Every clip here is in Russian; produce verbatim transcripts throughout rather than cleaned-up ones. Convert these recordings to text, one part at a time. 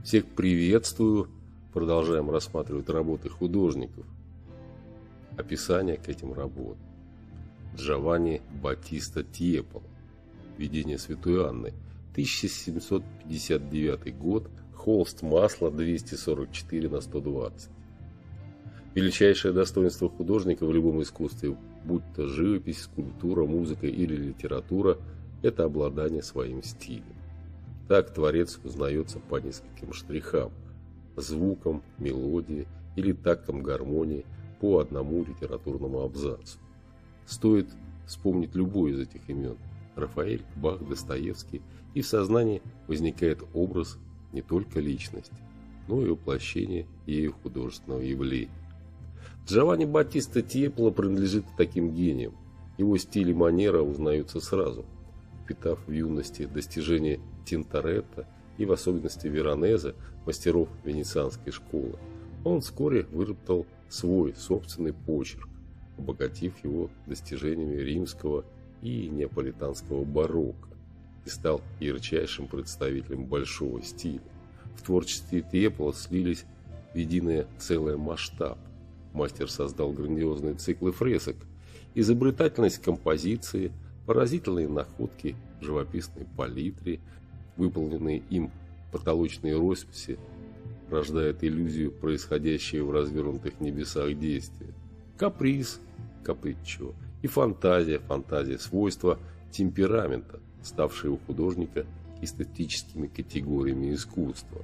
Всех приветствую. Продолжаем рассматривать работы художников. Описание к этим работам. Джованни Баттиста Тьеполо. Видение святой Анны. тысяча семьсот пятьдесят девятый год. Холст масла двести сорок четыре на сто двадцать. Величайшее достоинство художника в любом искусстве, будь то живопись, скульптура, музыка или литература, это обладание своим стилем. Так творец узнается по нескольким штрихам, звукам, мелодии или тактам гармонии по одному литературному абзацу. Стоит вспомнить любой из этих имен – Рафаэль, Бах, Достоевский, и в сознании возникает образ не только личности, но и воплощение ею художественного явления. Джованни Баттиста Тьеполо принадлежит к таким гениям. Его стиль и манера узнаются сразу, впитав в юности достижения Тинторетто и в особенности Веронезе, мастеров венецианской школы. Он вскоре выработал свой собственный почерк, обогатив его достижениями римского и неаполитанского барокко, и стал ярчайшим представителем большого стиля. В творчестве Тьеполо слились в единое целое масштаб. Мастер создал грандиозные циклы фресок, изобретательность композиции, поразительные находки в живописной палитре, выполненные им потолочные росписи, рождают иллюзию происходящего в развернутых небесах действия. Каприз, капричо, и фантазия, фантазия, свойства темперамента, ставшие у художника эстетическими категориями искусства.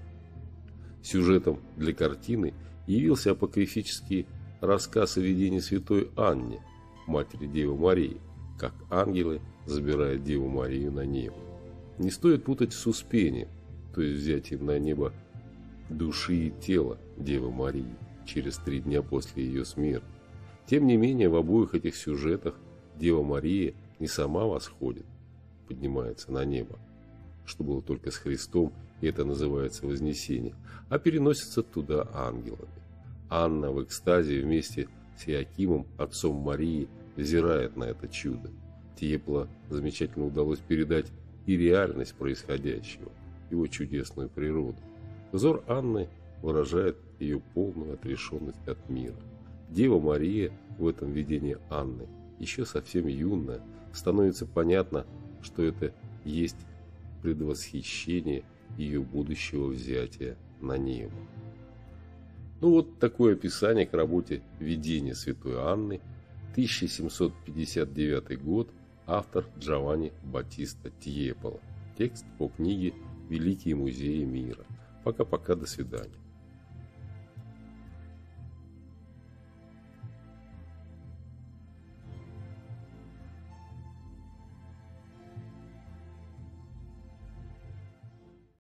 Сюжетом для картины явился апокрифический рассказ о видении святой Анне, матери Девы Марии, как ангелы забирают Деву Марию на небо. Не стоит путать с успением, то есть взятием на небо души и тела Девы Марии через три дня после ее смерти. Тем не менее, в обоих этих сюжетах Дева Мария не сама восходит, поднимается на небо, что было только с Христом, и это называется вознесение, а переносится туда ангелами. Анна в экстазе вместе с Иоакимом, отцом Марии, взирает на это чудо. Тьеполо замечательно удалось передать и реальность происходящего, его чудесную природу. Взор Анны выражает ее полную отрешенность от мира. Дева Мария в этом видении Анны, еще совсем юная, становится понятно, что это есть предвосхищение ее будущего взятия на небо. Ну вот такое описание к работе «Видение святой Анны», тысяча семьсот пятьдесят девятый год, автор Джованни Баттиста Тьеполо. Текст по книге «Великие музеи мира». Пока-пока, до свидания.